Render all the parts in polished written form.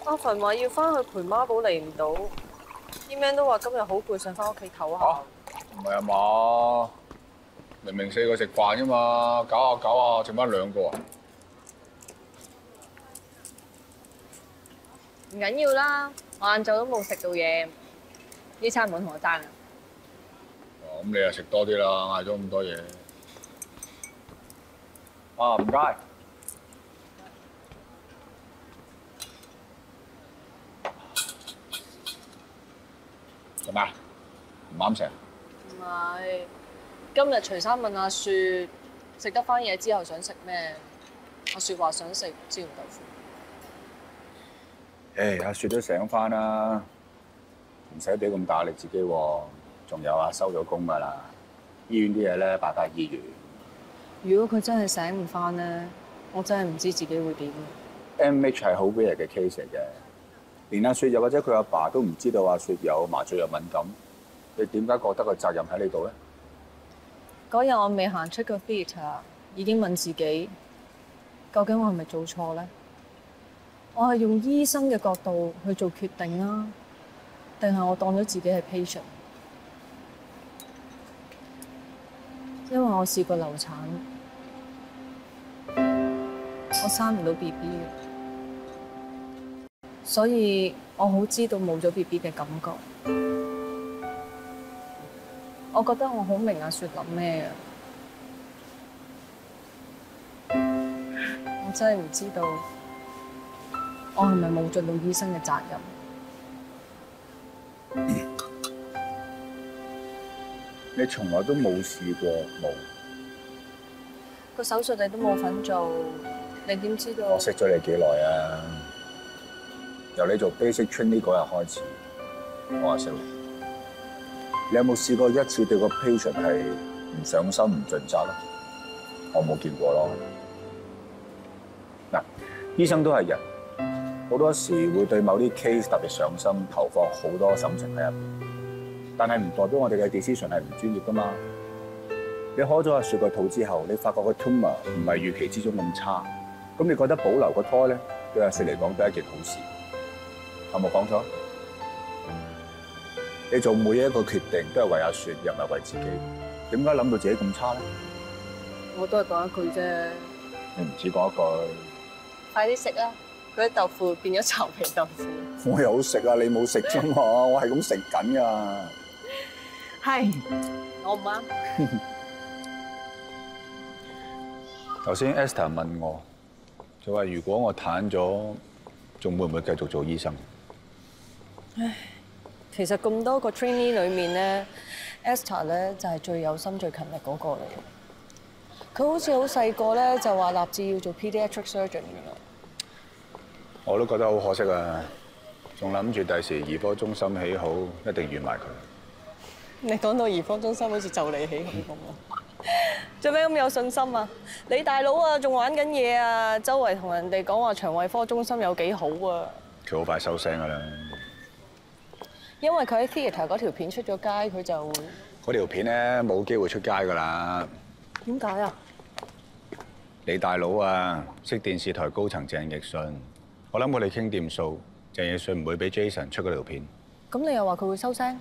阿凡話要翻去陪媽寶嚟唔到 ，email 都話今日好攰，想翻屋企唞下。 唔係啊嘛，明明4個食飯噶嘛，搞下剩翻2個啊！ 唔緊要啦，我晏晝都冇食到嘢，呢餐唔好同我爭啊！ 咁你又食多啲啦，嗌咗咁多嘢。啊，唔該。做咩？唔啱食？ 唔係，今日徐生問阿雪食得翻嘢之後想食咩？阿雪話想食椒鹽豆腐。 阿雪都醒翻啦，唔使俾咁大壓力自己喎。仲有啊，收咗工㗎啦。醫院啲嘢咧，擺返醫院。 如果佢真係醒唔翻咧，我真係唔知自己會點。 MH 係好 rare 嘅 case 嚟嘅，連阿雪又或者佢阿爸都唔知道阿雪有麻醉藥敏感，你點解覺得個責任喺你度咧？ 嗰日我未行出個 theatre，已經問自己，究竟我係咪做錯咧？我係用醫生嘅角度去做決定啊，定係我當咗自己係 patient？ 因為我試過流產，我生唔到 BB 嘅，所以我好知道冇咗 BB 嘅感覺。我覺得我好明阿雪諗咩嘅，我真係唔知道我係咪冇盡到醫生嘅責任。 你從來都冇試過冇？ 個手術你都冇份做，你點知道？ 我識咗你幾耐啊？由你做 basic trainee 嗰日開始，我話識你。你有冇試過一次對個 patient 係唔上心唔盡責咧？我冇見過咯。嗱，醫生都係人，好多時會對某啲 case 特別上心，投放好多心情喺入邊。但係唔代表我哋嘅 decision 係唔專業噶嘛？你開咗阿雪個肚之後，你發覺個 tumor 唔係預期之中咁差，咁你覺得保留個胎咧，對阿雪嚟講都係一件好事，有冇講錯？你做每一個決定都係為阿雪，又唔係為自己，點解諗到自己咁差咧？ 我都係講一句啫。 你唔止講一句。 快啲食啦！嗰啲豆腐變咗巢皮豆腐。 我有食啊，你冇食啫嘛，我係咁食緊噶。 係，我唔啱。 頭先 Esther 問我，就話如果我癱咗，仲會唔會繼續做醫生？ 唉，其實咁多個 trainee 裏面咧 ，Esther 咧就係最有心、最勤力嗰個嚟。佢好似好細個咧就話立志要做 pediatric surgeon 㗎啦。 我都覺得好可惜啊！仲諗住第時兒科中心起好，一定預埋佢。 你講到兒科中心好似就嚟起好咁啊！做咩咁有信心啊？你大佬啊，仲玩緊嘢啊！周圍同人哋講話腸胃科中心有幾好啊！ 佢好快收聲㗎啦！ 因為佢喺 theatre 嗰條片出咗街，佢就嗰條片咧冇機會出街㗎啦。 點解啊？ 你大佬啊，識電視台高層鄭奕迅，我諗我哋傾掂數，鄭奕迅唔會俾 Jason 出嗰條片。 咁你又話佢會收聲？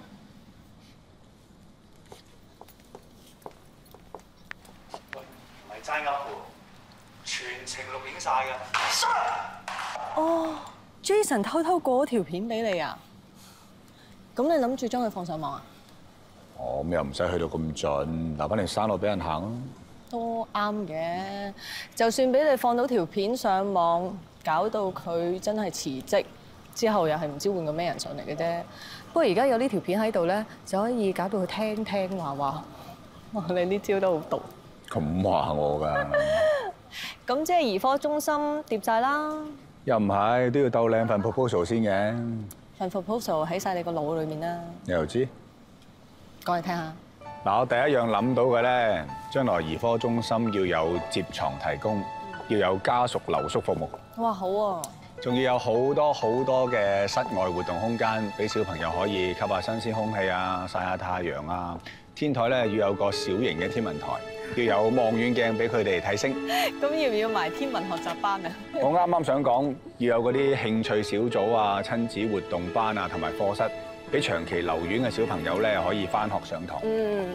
喂，唔係齋噏喎，全程錄影晒㗎。 哦 ，Jason 偷偷過咗條片俾你啊？咁你諗住將佢放上網啊？ 哦，咁又唔使去到咁盡，留翻條山路俾人行咯。 都啱嘅，就算俾你放到條片上網，搞到佢真係辭職，之後又係唔知換個咩人上嚟嘅啫。不過而家有呢條片喺度咧，就可以搞到佢聽聽話話。哇！你呢招都好毒。 咁話我㗎？ 咁即係兒科中心掂晒啦。 又唔係，都要鬥靚份 proposal 先嘅。 份 proposal 喺晒你個腦裏面啦。 你又知？ 講嚟聽下。 嗱，我第一樣諗到嘅咧，將來兒科中心要有接床提供，要有家屬留宿服務。 哇，好喎！ 仲要有好多嘅室外活動空間，俾小朋友可以吸下新鮮空氣啊，曬下太陽啊。天台咧要有個小型嘅天文台， 要有望遠鏡俾佢哋睇星。 咁要唔要埋天文學習班啊？ 我啱啱想講，要有嗰啲興趣小組啊、親子活動班啊，同埋課室，俾長期留院嘅小朋友咧可以翻學上堂。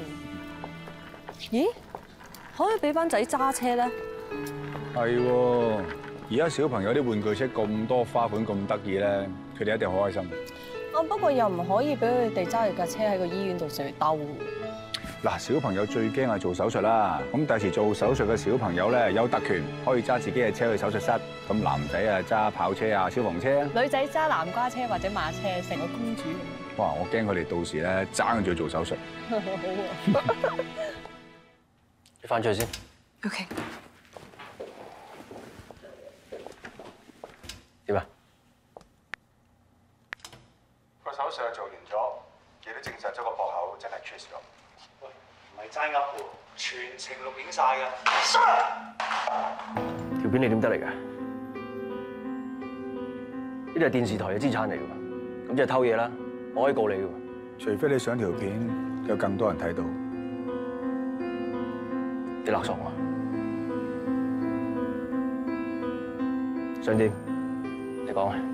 咦？可唔可以俾班仔揸車咧？ 係喎，而家小朋友啲玩具車咁多花款咁得意咧，佢哋一定好開心。 不過又唔可以俾佢哋揸住架車喺個醫院度成日兜。 嗱，小朋友最驚係做手術啦。咁第時做手術嘅小朋友咧有特權，可以揸自己嘅車去手術室。咁男仔啊揸跑車啊、消防車， 女仔揸南瓜車或者馬車，成個公主咁。 哇！我驚佢哋到時咧爭住做手術。 好喎。 你翻出去先。 OK。 點啊？ 個手術做完咗，亦都證實咗個駁口真係缺咗。 喂，唔係齋噏喎，全程錄影晒㗎。 條片你點得嚟㗎？呢啲係電視台嘅資產嚟㗎喎，咁即係偷嘢啦，我可以告你㗎喎。 除非你上條片有更多人睇到。 你勒索我？想點？你講啊！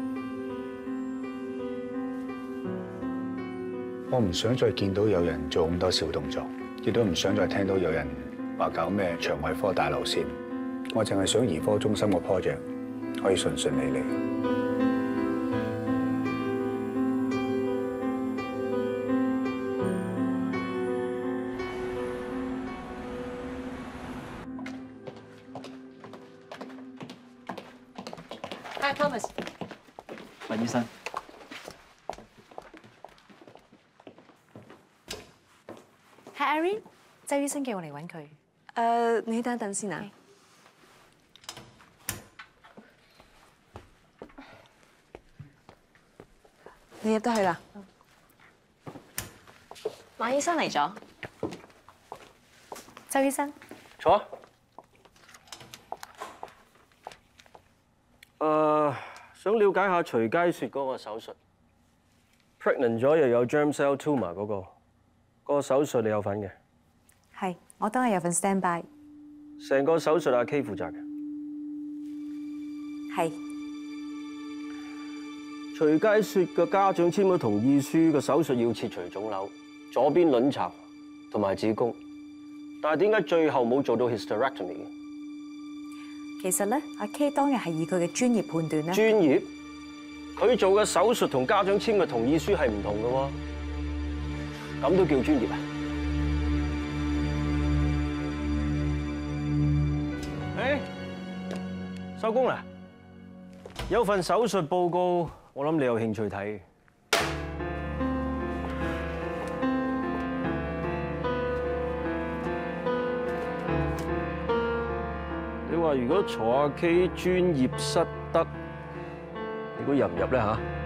我唔想再見到有人做咁多小動作，亦都唔想再聽到有人話搞咩腸胃科大流線。我淨係想兒科中心個 project 可以順順利利。 Hi Thomas。 喂，醫生。 係 Irene，周醫生叫我嚟揾佢。你等一等先啊。你入得去啦。馬醫生嚟咗。周醫生。 坐啊。想了解下徐佳雪嗰個手術 ，pregnant 咗又有 germ cell tumor 嗰個手術你有份嘅？ 係，我當日有份 standby。 成個手術阿 K 負責嘅。 係。 徐佳雪嘅家長簽咗同意書，個手術要切除腫瘤，左邊卵巢同埋子宮，但係點解最後冇做到 hysterectomy 嘅？ 其實咧，阿 K 當日係以佢嘅專業判斷咧。專業？佢做嘅手術同家長簽嘅同意書係唔同嘅喎，咁都叫專業啊？誒，收工啦！有份手術報告，我諗你有興趣睇。你話如果坐阿 K 專業室得，你估入唔入咧嚇？